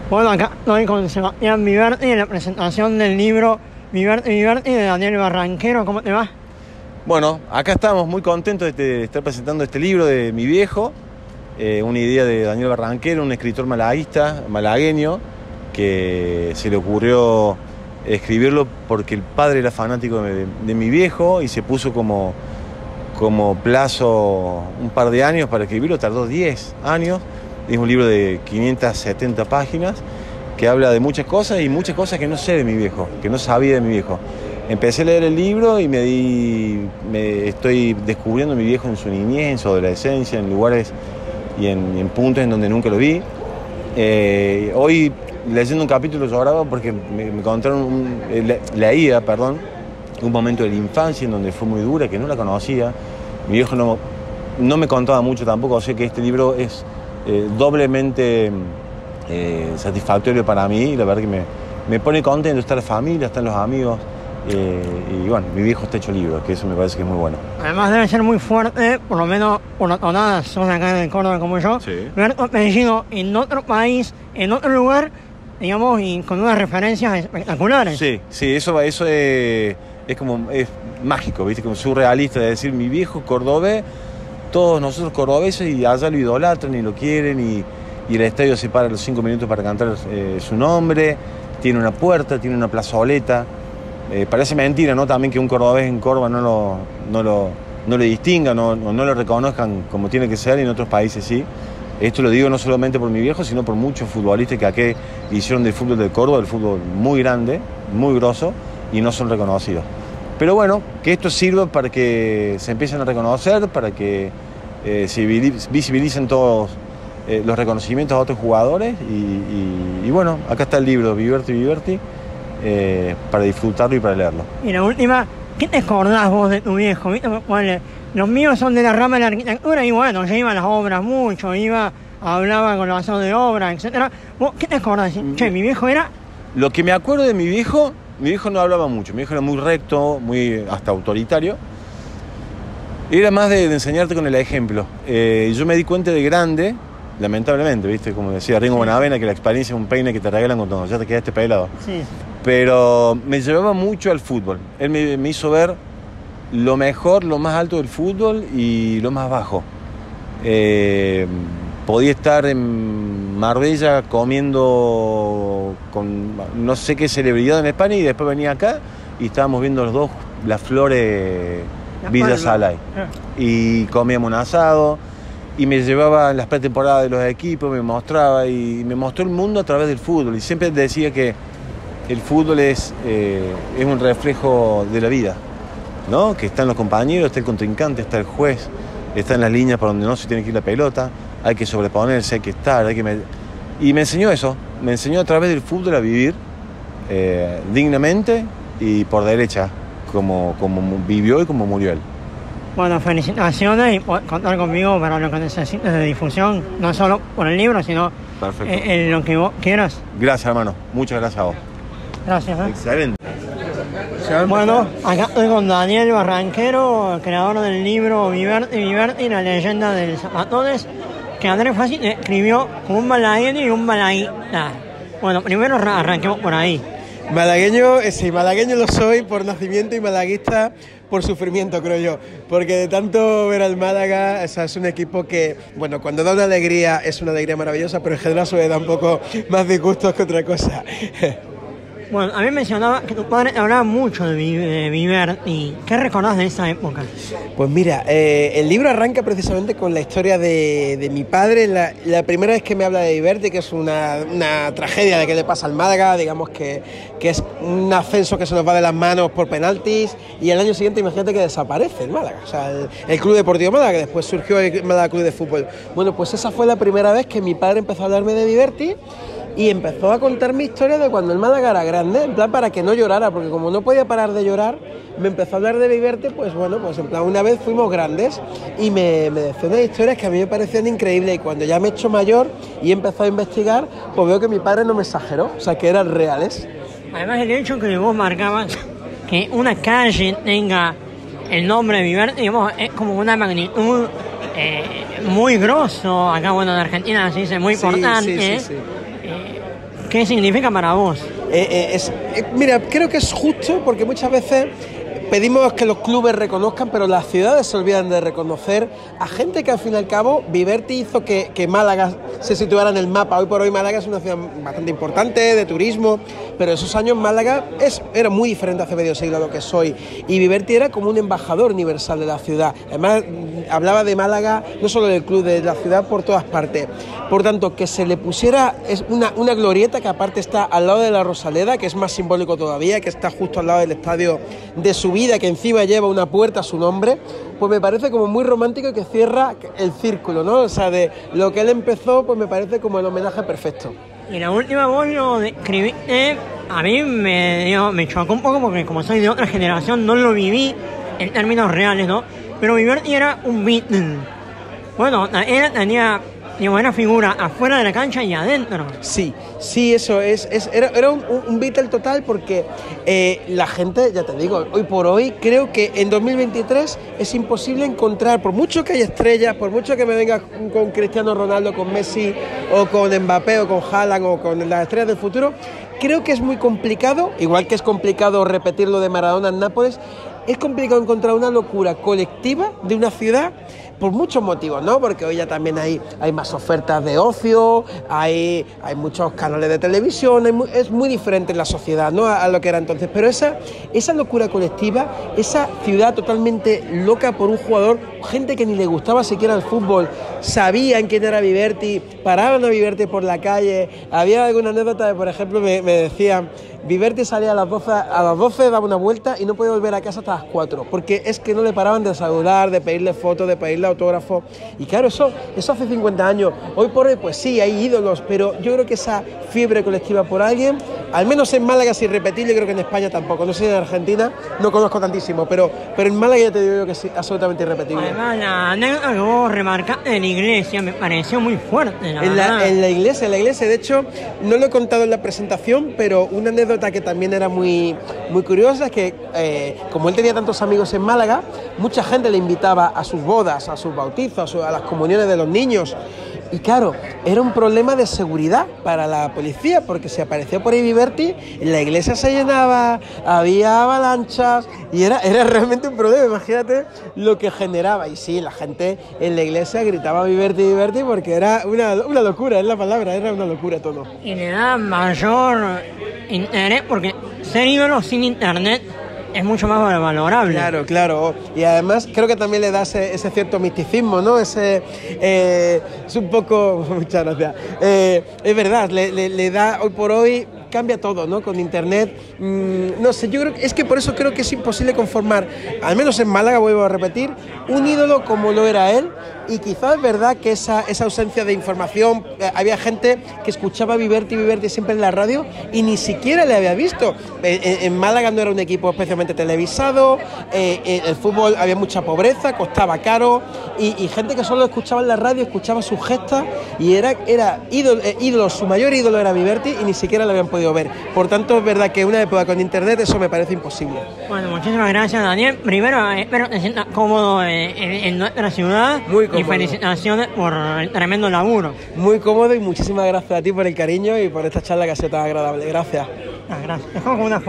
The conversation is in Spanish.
Bueno, acá estoy con Sebastián Viverti en la presentación del libro Viverti de Daniel Barranquero. ¿Cómo te va? Bueno, acá estamos muy contentos de estar presentando este libro de mi viejo, una idea de Daniel Barranquero, un escritor malaguista, malagueño, que se le ocurrió escribirlo porque el padre era fanático de mi viejo y se puso como plazo un par de años para escribirlo, tardó 10 años. Es un libro de 570 páginas que habla de muchas cosas y muchas cosas que no sé de mi viejo, que no sabía de mi viejo. Empecé a leer el libro y me estoy descubriendo a mi viejo en su niñez, en su adolescencia, en lugares y en puntos en donde nunca lo vi. Hoy, leyendo un capítulo, lloraba porque me contaron, leía un momento de la infancia en donde fue muy dura, que no la conocía. Mi viejo no me contaba mucho tampoco, o sea que este libro es doblemente satisfactorio para mí. La verdad que me pone contento, está la familia, están los amigos. Y bueno, mi viejo está hecho libro, que eso me parece que es muy bueno. Además debe ser muy fuerte, por lo menos por la tonada, sos de acá de Córdoba como yo, Sí. ver tu apellido en otro país, en otro lugar, digamos, y con unas referencias espectaculares. Sí, eso es mágico, ¿viste? Como surrealista, de decir mi viejo cordobés, todos nosotros cordobeses, y allá lo idolatran y lo quieren, y el estadio se para los 5 minutos para cantar su nombre, tiene una puerta, tiene una plazoleta. Parece mentira, ¿no? También que un cordobés en Córdoba no lo distinga, no lo reconozcan como tiene que ser, y en otros países sí. Esto lo digo no solamente por mi viejo, sino por muchos futbolistas que aquí hicieron del fútbol de Córdoba, el fútbol muy grande, muy grosso, y no son reconocidos. Pero bueno, que esto sirva para que se empiecen a reconocer, para que se visibilicen todos los reconocimientos a otros jugadores, y bueno, acá está el libro, Viverti, para disfrutarlo y para leerlo. Y la última, ¿qué te acordás vos de tu viejo? ¿Viste? Bueno, los míos son de la rama de la arquitectura y bueno, yo iba a las obras mucho, hablaba con los de obra, etc. ¿Vos qué te acordás? Che, mi viejo era... Lo que me acuerdo de mi viejo no hablaba mucho, mi viejo era muy recto, muy hasta autoritario. Era más de enseñarte con el ejemplo. Yo me di cuenta de grande, lamentablemente, ¿viste? Como decía Ringo Bonavena, que la experiencia es un peine que te regalan cuando ya te quedaste pelado. Sí. Pero me llevaba mucho al fútbol. Él me hizo ver lo mejor, lo más alto del fútbol y lo más bajo. Podía estar en Marbella comiendo con no sé qué celebridad en España, y después venía acá y estábamos viendo los dos las Flores Villa Salay. Y comíamos un asado y me llevaba en las pretemporadas de los equipos, me mostraba y me mostró el mundo a través del fútbol, y siempre decía que el fútbol es un reflejo de la vida, ¿no? Que están los compañeros, está el contrincante, está el juez, está en las líneas por donde no se tiene que ir la pelota, hay que sobreponerse, hay que estar, y me enseñó eso, me enseñó a través del fútbol a vivir dignamente y por derecha, como vivió y como murió él. Bueno, felicitaciones y contar conmigo para lo que necesites de difusión, no solo por el libro, sino en lo que vos quieras. Gracias, hermano, muchas gracias a vos. Gracias. Excelente. Bueno, acá estoy con Daniel Barranquero, creador del libro Viverti, la leyenda del Zapatones, que Andrés Fácil escribió con un malagueño y un malaguista. Bueno, primero arranquemos por ahí. Malagueño, sí, malagueño lo soy por nacimiento y malaguista por sufrimiento, creo yo. Porque de tanto ver al Málaga, o sea, es un equipo que, bueno, cuando da una alegría es una alegría maravillosa, pero en general suele dar un poco más disgustos que otra cosa. Bueno, a mí mencionaba que tu padre hablaba mucho de Viverti. ¿Qué recordás de esa época? Pues mira, el libro arranca precisamente con la historia de mi padre. La primera vez que me habla de Viverti, que es una tragedia de que le pasa al Málaga, digamos que es un ascenso que se nos va de las manos por penaltis, y el año siguiente imagínate que desaparece el Málaga, o sea, el Club Deportivo Málaga, que después surgió el Málaga Club de Fútbol. Bueno, pues esa fue la primera vez que mi padre empezó a hablarme de Viverti, y empezó a contar mi historia de cuando el Málaga era grande, en plan para que no llorara, porque como no podía parar de llorar, me empezó a hablar de Viverti, pues bueno, pues en plan una vez fuimos grandes, y me decía unas historias que a mí me parecían increíbles, y cuando ya me he hecho mayor y he empezado a investigar, pues veo que mi padre no me exageró, o sea, que eran reales. Además, el hecho que vos marcabas que una calle tenga el nombre de Viverti, digamos, es como una magnitud muy grosso. Acá, bueno, en Argentina se dice muy importante. Sí. ¿Qué significa para vos? Mira, creo que es justo porque muchas veces pedimos que los clubes reconozcan, pero las ciudades se olvidan de reconocer a gente que al fin y al cabo Viverti hizo que Málaga se situara en el mapa. Hoy por hoy Málaga es una ciudad bastante importante de turismo, pero esos años Málaga era muy diferente hace medio siglo a lo que es hoy. Y Viverti era como un embajador universal de la ciudad. Además, hablaba de Málaga, no solo del club, de la ciudad por todas partes. Por tanto, que se le pusiera una glorieta que aparte está al lado de la Rosaleda, que es más simbólico todavía, que está justo al lado del estadio de Subida, que encima lleva una puerta a su nombre, pues me parece como muy romántico y que cierra el círculo, ¿no? O sea, de lo que él empezó, pues me parece como el homenaje perfecto. Y la última voz lo describiste, a mí me chocó un poco porque como soy de otra generación no lo viví en términos reales, ¿no? Pero Viverti era un Beatle. Bueno, él tenía una figura afuera de la cancha y adentro. Sí, eso era un Beatle total porque la gente, ya te digo, hoy por hoy creo que en 2023 es imposible encontrar, por mucho que haya estrellas, por mucho que me venga con Cristiano Ronaldo, con Messi o con Mbappé o con Haaland o con las estrellas del futuro, creo que es muy complicado, igual que es complicado repetir lo de Maradona en Nápoles, es complicado encontrar una locura colectiva de una ciudad por muchos motivos, ¿no? Porque hoy ya también hay más ofertas de ocio, hay muchos canales de televisión, es muy diferente la sociedad, ¿no? A lo que era entonces. Pero esa locura colectiva, esa ciudad totalmente loca por un jugador, gente que ni le gustaba siquiera el fútbol, sabían quién era Viverti, paraban a Viverti por la calle. Había alguna anécdota de, por ejemplo, me decían, Viverti salía a las 12, daba una vuelta y no podía volver a casa hasta las 4, porque es que no le paraban de saludar, de pedirle fotos, de pedirle autógrafo. Y claro, eso hace 50 años. Hoy por hoy, pues sí, hay ídolos, pero yo creo que esa fiebre colectiva por alguien, al menos en Málaga es irrepetible, creo que en España tampoco. No sé, en Argentina no conozco tantísimo, pero en Málaga ya te digo yo que es absolutamente irrepetible. Además, la anécdota que vos remarcaste en la iglesia me pareció muy fuerte, la verdad. En la iglesia, de hecho, no lo he contado en la presentación, pero una anécdota que también era muy, muy curiosa es que, como él tenía tantos amigos en Málaga, mucha gente le invitaba a sus bodas, a sus bautizos, a las comuniones de los niños. Y claro, era un problema de seguridad para la policía, porque si aparecía por ahí Viverti, la iglesia se llenaba, había avalanchas, y era realmente un problema. Imagínate lo que generaba. Y sí, la gente en la iglesia gritaba Viverti, Viverti, porque era una locura, es la palabra, era una locura todo. Y le da mayor interés, porque ser ídolo sin internet es mucho más valorable. Claro. Y además creo que también le da ese cierto misticismo, ¿no? Es un poco... Muchas gracias. Es verdad, le da hoy por hoy... Cambia todo, ¿no? Con internet. No sé, yo creo que es que por eso creo que es imposible conformar, al menos en Málaga, vuelvo a repetir, un ídolo como lo era él. Y quizás es verdad que esa ausencia de información, había gente que escuchaba Viverti siempre en la radio y ni siquiera le había visto. En Málaga no era un equipo especialmente televisado, el fútbol había mucha pobreza, costaba caro y gente que solo escuchaba en la radio, escuchaba sus gestas y era ídolo, su mayor ídolo era Viverti y ni siquiera le habían podido ver. Por tanto, es verdad que una época con internet eso me parece imposible. Bueno, muchísimas gracias, Daniel. Primero, espero que te sientas cómodo en nuestra ciudad. Muy cómodo. Y felicitaciones por el tremendo laburo. Muy cómodo y muchísimas gracias a ti por el cariño y por esta charla que ha sido tan agradable. Gracias. Gracias. Es como una